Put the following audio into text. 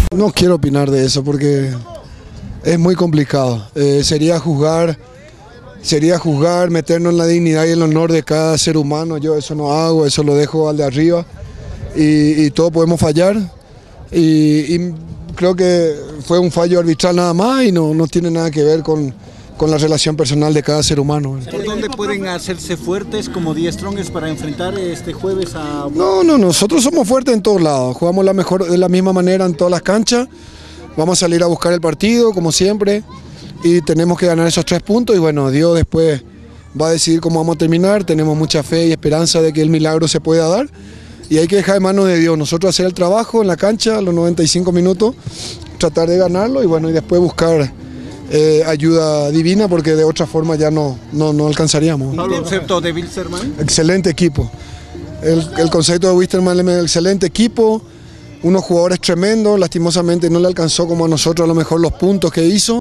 No quiero opinar de eso porque es muy complicado. Sería juzgar, meternos en la dignidad y el honor de cada ser humano. Yo eso no hago, eso lo dejo al de arriba y todos podemos fallar. Y creo que fue un fallo arbitral nada más y no tiene nada que ver con la relación personal de cada ser humano. ¿Por dónde pueden hacerse fuertes como The Strongest para enfrentar este jueves a...? No, nosotros somos fuertes en todos lados, jugamos de la misma manera en todas las canchas, vamos a salir a buscar el partido como siempre y tenemos que ganar esos 3 puntos y bueno, Dios después va a decidir cómo vamos a terminar, tenemos mucha fe y esperanza de que el milagro se pueda dar y hay que dejar en manos de Dios, nosotros hacer el trabajo en la cancha, los 95 minutos, tratar de ganarlo y bueno, y después buscar ayuda divina porque de otra forma ya no alcanzaríamos. ¿El concepto de Wilstermann? Excelente equipo. El concepto de Wilstermann es excelente equipo, unos jugadores tremendos, lastimosamente no le alcanzó como a nosotros a lo mejor los puntos que hizo.